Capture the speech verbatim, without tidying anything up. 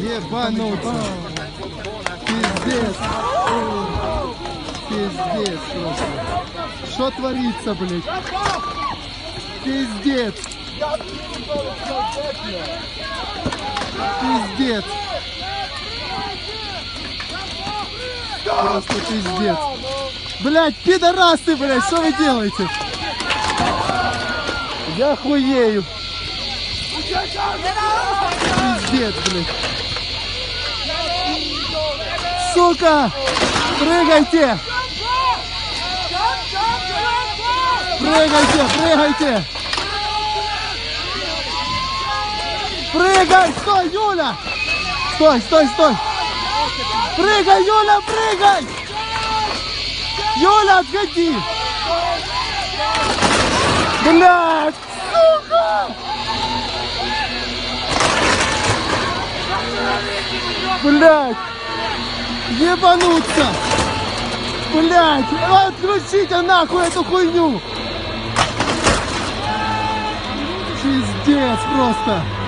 Ебануться. Пиздец. Пиздец просто. Что творится, блядь? Пиздец. Пиздец. Просто пиздец. Блядь, пидорасы, блядь, что вы делаете? Я хуею. Пиздец, блядь. Сука! Прыгайте! Прыгайте, прыгайте! Прыгай! Стой, Юля! Стой, стой, стой! Прыгай, Юля, прыгай! Юля, отходи! Блядь, сука! Блядь! Ебануться! Блядь! Отключите нахуй эту хуйню! Пиздец просто!